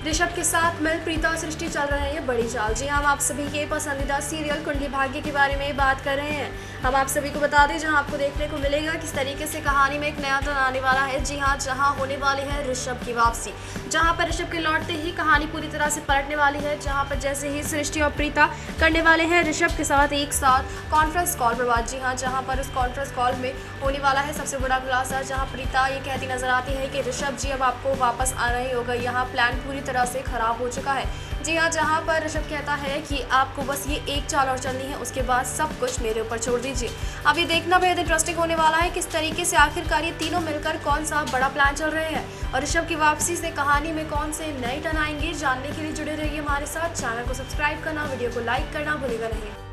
ऋषभ के साथ मिल प्रीता और सृष्टि चल रहे हैं बड़ी चाल। जी हम आप सभी के पसंदीदा सीरियल कुंडली भाग्य के बारे में बात कर रहे हैं। हम आप सभी को बता दें जहां आपको देखने को मिलेगा किस तरीके से कहानी में एक नया टर्न आने वाला है। जी हाँ, जहां होने वाली है ऋषभ की वापसी, जहां पर ऋषभ के लौटते ही कहानी पूरी तरह से पलटने वाली है। जहां पर जैसे ही सृष्टि और प्रीता करने वाले हैं ऋषभ के साथ एक साथ कॉन्फ्रेंस कॉल पर बात। जी हाँ, जहां पर उस कॉन्फ्रेंस कॉल में होने वाला है सबसे बड़ा खुलासा, जहां प्रीता ये कहती नजर आती है कि ऋषभ जी अब आपको वापस आना ही होगा, यहाँ प्लान पूरी तरह से खराब हो चुका है। जी हाँ, जहाँ पर ऋषभ कहता है कि आपको बस ये एक चाल और चलनी है, उसके बाद सब कुछ मेरे ऊपर छोड़ दीजिए। अब ये देखना बेहद इंटरेस्टिंग होने वाला है किस तरीके से आखिरकार ये तीनों मिलकर कौन सा बड़ा प्लान चल रहे हैं और ऋषभ की वापसी से कहानी में कौन से नए टर्न आएंगे। जानने के लिए जुड़े रहिए हमारे साथ। चैनल को सब्सक्राइब करना, वीडियो को लाइक करना भूलेगा नहीं।